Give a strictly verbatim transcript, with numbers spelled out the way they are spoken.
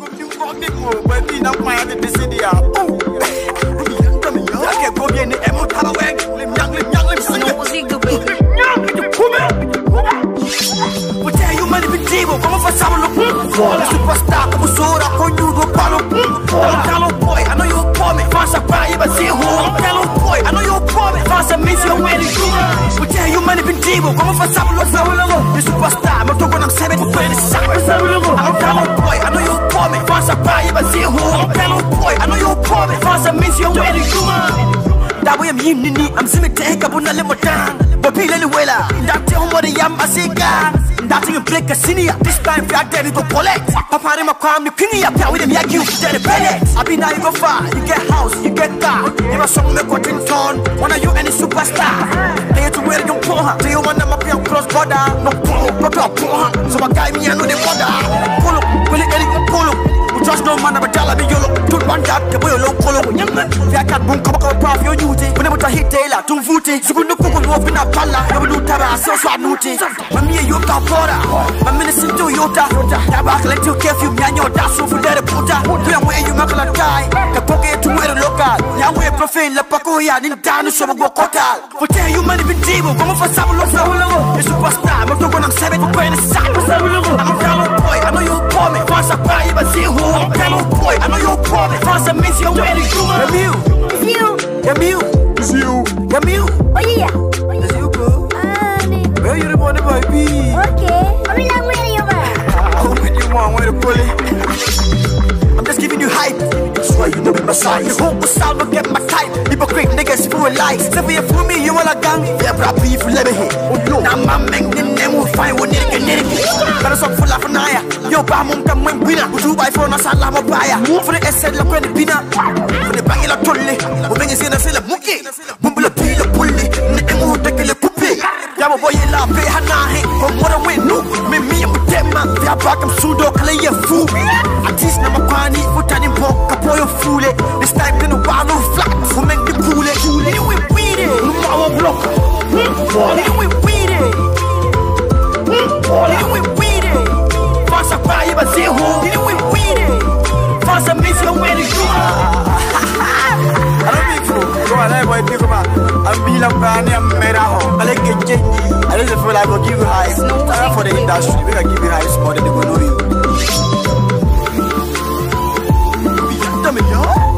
Superstar, como Sora, conjugo, palo. I'm a boy, I know you for me. Fast up, I even see who. I'm a boy, I know you for me. Fast up, miss your way to do. We tell you money been divo, como for sab'lok, sab'lok. You superstar, I'm talking on seven for twenty seconds. I'm a boy, I know you for me. Fast up, I even see who. I'm a boy, I know you for me. Fast up, miss your way to do. That way I'm yimnini, I'm similar to Hekabuna Lemotang. But Pila Luela, that tell what the Yambasiga. That thing break a senior. This time we are dead to collect. Papa Rima Kwam, you king up with them, you dead a bellet. I be now you go far, you get house, you get car. You must song make what in turn. One of you any superstar. They to wear your poor. Do you want them up here cross border? No pull, but no poor. So a guy me and know the border. Pull up, will it any pull up? Just no man of a dollar be yolo. Toot one that, the boy low color. Young man, I can't boom, come up, prof, your duty. Whenever I hit Taylor, to Vuti, so good no cook off in a pala. You will do Tara, so swat nuti. Mammy, you got water. My minister do Yota. Tabak let you care you, and your dash over there. Puta, where you make a guy. The pocket to wear a local. Yahweh profane, La Pacoya, in down the show of Kotal. For tell you money be divo, come for sab'lok, sab'lok. It's superstar, but I'm seven for twenty seconds. I'm a boy, I know you for me. Fast up, I even see who. I'm a boy, I know you're poor. Fast and miss your way to do. I'm you. It's you. I'm you. It's you. I'm you. Oh yeah. It's you, bro. Where you the one, baby? Okay. I'm in love with you, man. How many you want? Where to pull it? I'm just giving you hype. That's why you know my size. You hope the sound will get my type. Hypocrite niggas full of lies. Never you fool me, you all a gang. Yeah, bro, beef, let me hit. Oh no. Now my man, then we'll find one nigga, nigga. But it's up full of Naya. Yo, Bamum, come when winner. Who do buy for us? I love a buyer. For the S L, look when the pinna. For the bang, you'll totally. Who brings in a sell a monkey? Bumble a peel a pulley. The emo take a puppy. Yama boy, you love pay Hanahi. But what a win, no. Me, me, I'm a dead man. They are back, I'm pseudo, play a fool. At least, Namakwani, put an import, Kapoyo fool it. This time, then a wild flat. Who make the cool it? You will beat it. Our block. You will beat it. You will beat it. Fast up, I even see who. You will beat it. Fast up, miss your way to do. I don't think so. Go on, I want to come out. I'm Bilam Bani, I'm Meraho. I like it, Jenny. I just feel like I'll give you high. Time for the industry. We're going to give you high more than they will know you.